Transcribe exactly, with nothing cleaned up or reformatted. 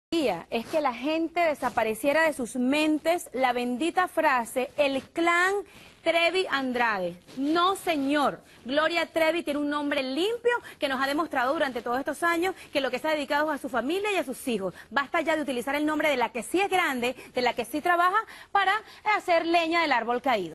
Es que la gente desapareciera de sus mentes la bendita frase, el clan Trevi Andrade. No, señor. Gloria Trevi tiene un nombre limpio que nos ha demostrado durante todos estos años que lo que se ha dedicado es a su familia y a sus hijos. Basta ya de utilizar el nombre de la que sí es grande, de la que sí trabaja, para hacer leña del árbol caído.